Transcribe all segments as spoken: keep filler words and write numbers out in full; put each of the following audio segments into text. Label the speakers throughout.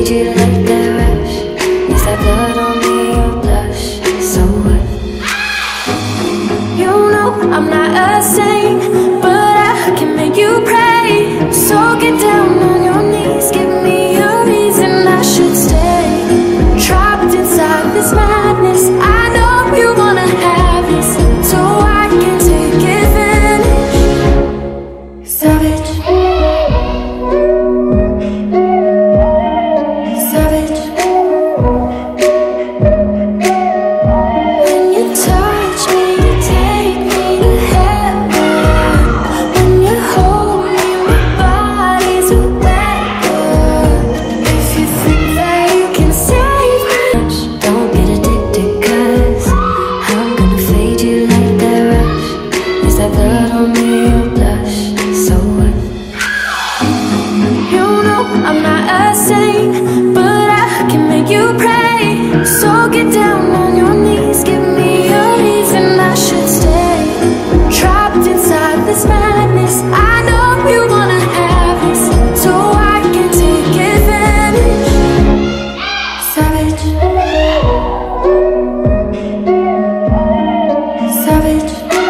Speaker 1: fade you like that rush. Is that blood on me or blush? So what? You know I'm not a saint, but I can make you pray. So get down on your knees, give me a reason I should stay. Trapped inside this madness, I know you wanna have this, so I can take advantage. Savage, savage. When you touch me, you take me to heaven. When you hold me, my body's a weapon. If you think that you can save me, don't get addicted, cause I'm gonna fade you like that rush. Is that blood on me or blush? So what? You know I'm not a saint, but I can make you pray. So get down on your knees, give me a reason I should stay. Trapped inside this madness, I know you wanna have this, so I can take advantage. Savage, savage.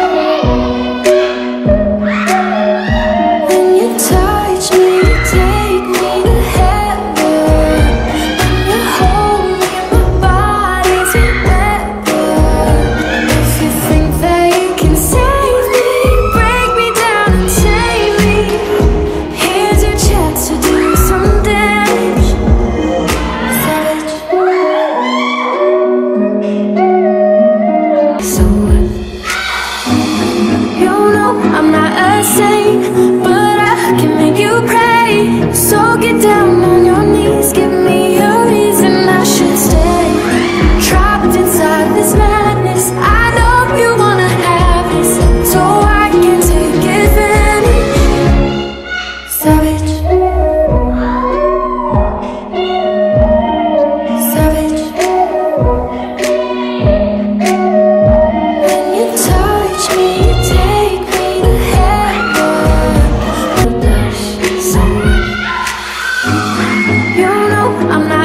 Speaker 1: When you touch me, you take me to heaven. When you hold me, my body's a weapon. If you think that you can save me, break me down and tame me. Here's your chance to do some damage. Savage. So what? You know I'm not a saint, but I can make you pray. So get down on your knees, give me a reason I should stay. Trapped inside this madness, I know you wanna have this, so I can take advantage. Savage, savage. When you touch me, you take me to heaven. Blush, so what? You know I'm not